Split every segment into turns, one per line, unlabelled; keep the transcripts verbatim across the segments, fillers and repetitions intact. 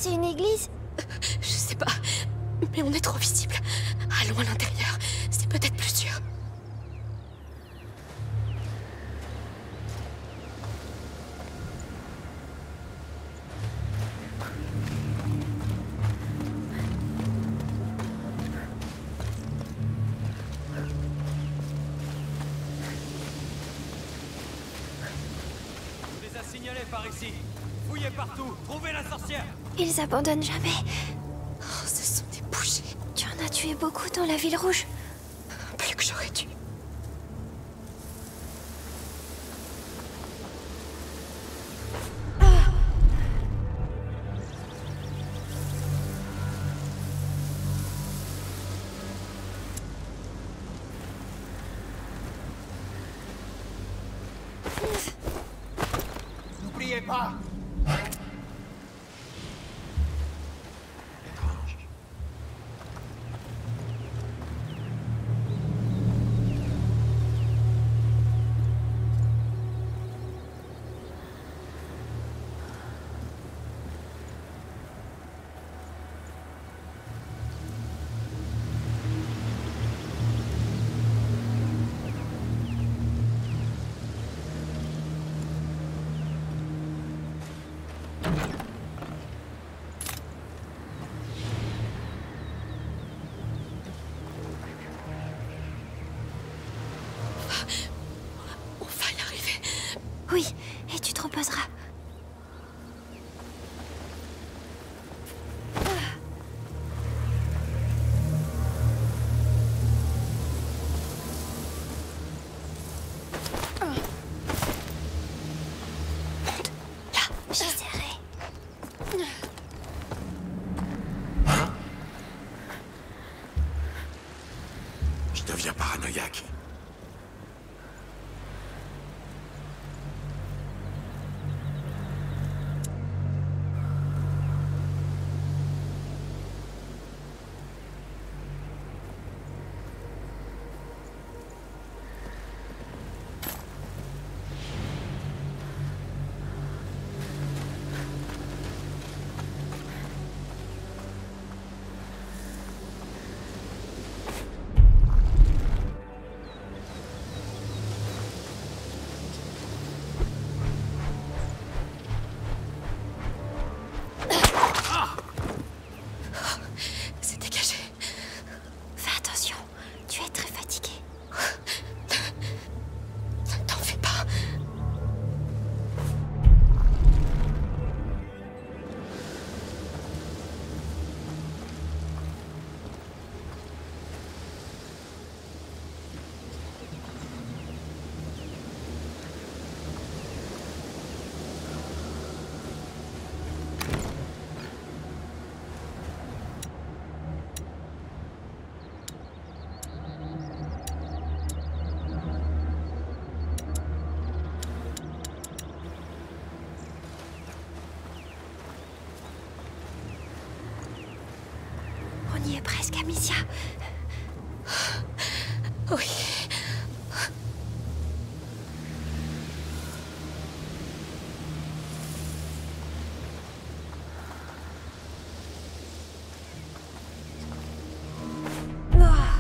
c'est une église?
Je sais pas, mais on est trop visible. Allons à l'intérieur, c'est peut-être plus sûr.
On les a signalés par ici. Fouillez partout, trouvez la sorcière.
Ils abandonnent jamais.
Oh, ce sont des bouchers.
Tu en as tué beaucoup dans la ville rouge.
Plus que j'aurais dû.
N'oubliez pas.
On va y arriver.
Oui, et tu te reposeras. J'essaierai.
Je deviens paranoïaque.
C'est dégagé.
Fais attention, tu es très fatigué.
Ne t'en fais pas.
On y est presque, Amicia.
Oui.
Ah.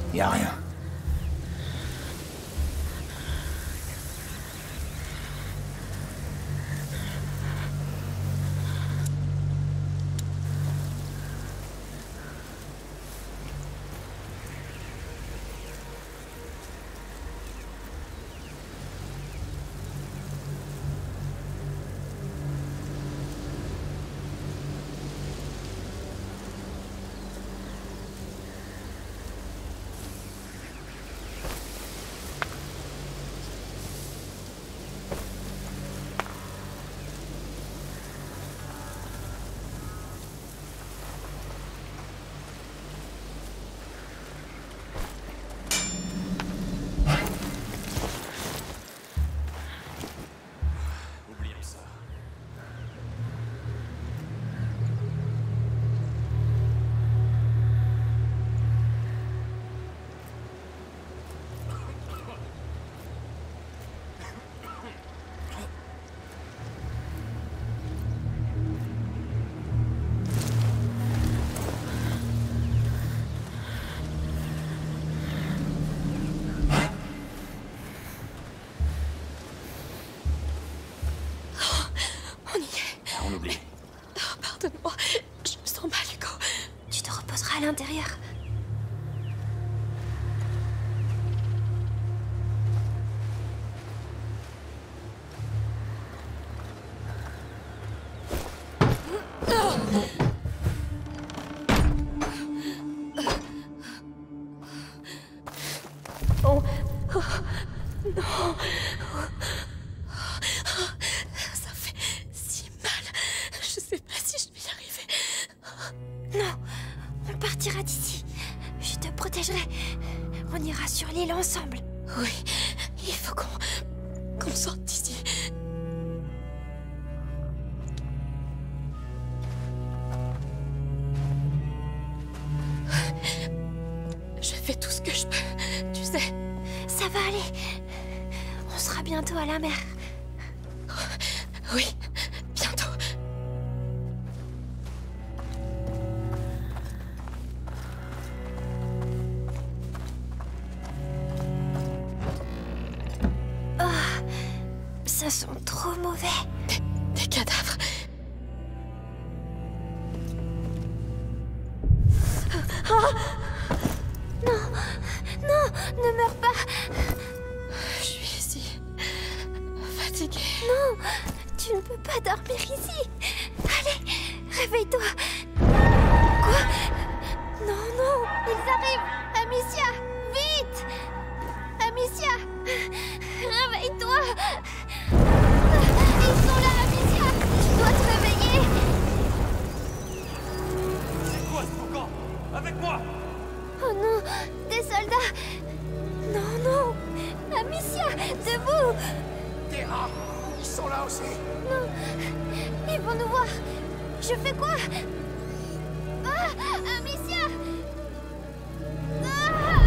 Y a rien.
Pardonne-moi, je me sens mal, Hugo.
Tu te reposeras à l'intérieur.
Oh, oh, non. Ça fait si mal. Je sais pas si je vais y arriver.
Non, on partira d'ici. Je te protégerai. On ira sur l'île ensemble.
Oui, il faut qu'on qu'on sorte d'ici. Je fais tout ce que je peux, tu sais.
Ça va aller. On sera bientôt à la mer.
Oui, bientôt.
Oh, ça sent trop mauvais.
Des, des cadavres.
Oh non, non, ne meurs pas.
Je suis ici, fatiguée.
Non, tu ne peux pas dormir ici. Allez, réveille-toi. Quoi? Non, non, ils arrivent. Amicia, vite. Amicia, réveille-toi. Ils sont là, Amicia. Tu dois te réveiller.
C'est quoi ce boucan? Avec moi!
Oh non, des soldats. Non, non. Amicia, debout.
Des rats! Ils sont là aussi!
Non, ils vont nous voir. Je fais quoi? Ah, Amicia! Ah!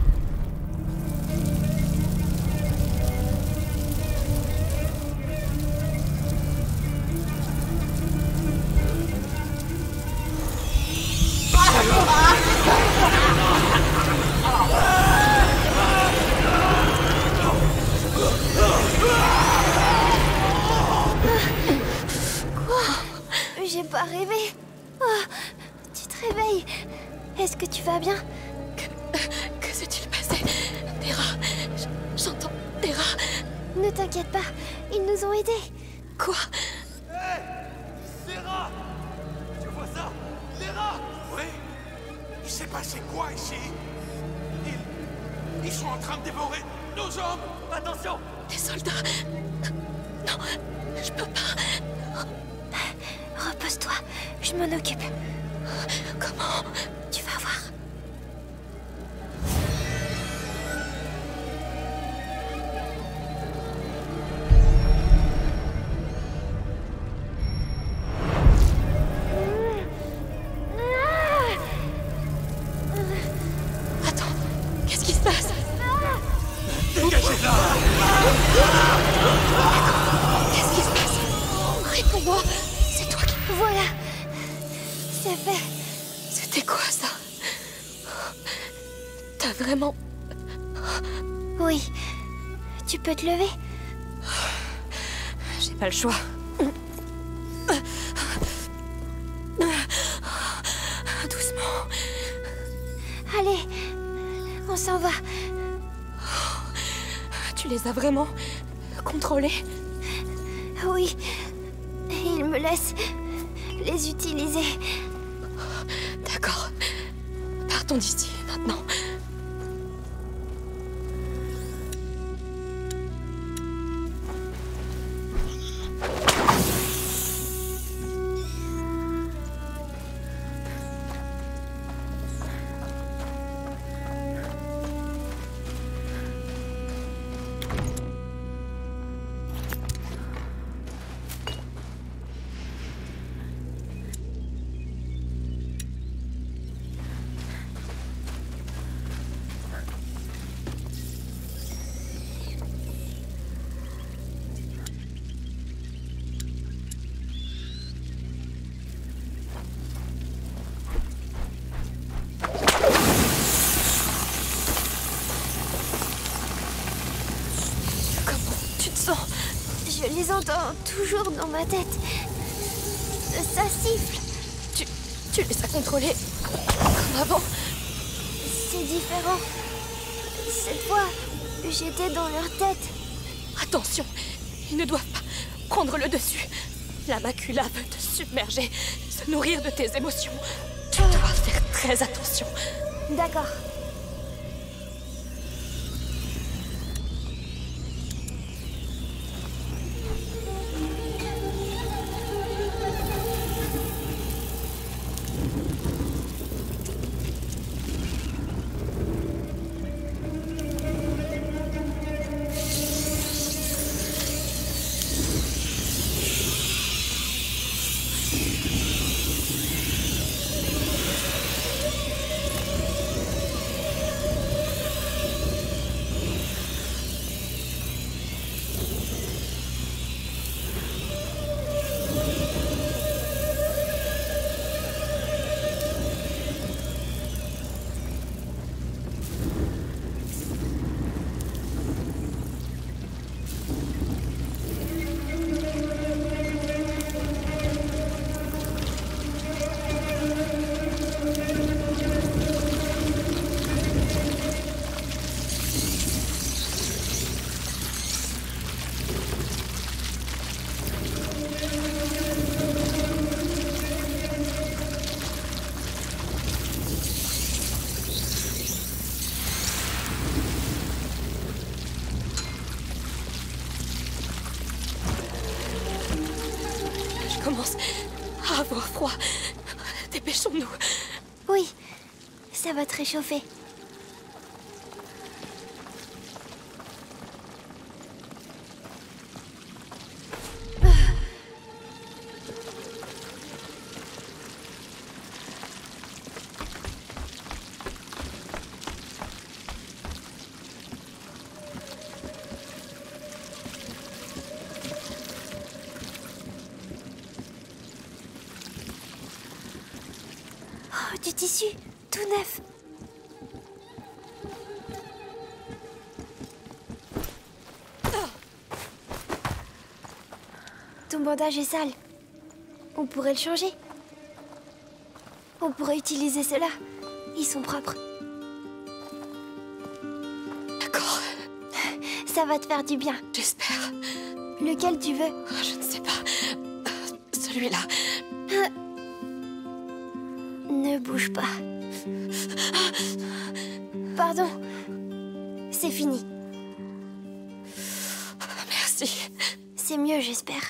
J'ai pas rêvé. Oh, tu te réveilles. Est-ce que tu vas bien?
Que, que s'est-il passé? Des rats. J'entends des rats.
Ne t'inquiète pas, ils nous ont aidés.
Quoi?
Hé! Des rats! Tu vois ça? Des rats!
Oui? Il s'est passé quoi ici? Ils... Ils sont en train de dévorer nos hommes!
Attention!
Des soldats. Non, je peux pas.
Repose-toi, je m'en occupe.
Comment?
Tu vas voir.
Attends, qu'est-ce qui se passe?
Dégagez là!
Qu'est-ce qui se passe? Réponds-moi. C'est toi qui...
Voilà, c'est fait.
C'était quoi ça? Tom, vas vraiment...
Oui. Tu peux te lever?
J'ai pas le choix. Doucement.
Allez, on s'en va.
Tu les as vraiment contrôlés?
Oui. Ils me laissent les utiliser.
D'accord. Partons d'ici, maintenant.
Je les entends toujours dans ma tête. Ça siffle.
Tu... tu les as contrôlés comme avant?
C'est différent. Cette fois, j'étais dans leur tête.
Attention, ils ne doivent pas prendre le dessus. La macula veut te submerger, se nourrir de tes émotions. Tu dois faire très attention.
D'accord.
Je commence à avoir froid. Dépêchons-nous.
Oui, ça va te réchauffer. Du tissu, tout neuf. Ton bandage est sale. On pourrait le changer. On pourrait utiliser ceux-là. Ils sont propres.
D'accord.
Ça va te faire du bien.
J'espère.
Lequel tu veux?
Je ne sais pas. Euh, celui-là.
Ne bouge pas. Pardon. C'est fini.
Merci.
C'est mieux, j'espère.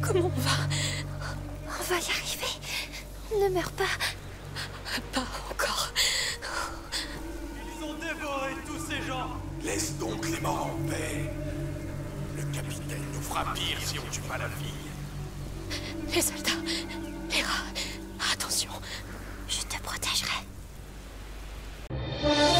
Comment on va?
On va y arriver. Ne meurs pas.
Pas encore.
Ils ont dévoré tous ces gens.
Laisse donc les morts en paix. Le capitaine nous fera pire si on tue pas la fille.
Les soldats. Hera, attention.
Je te protégerai.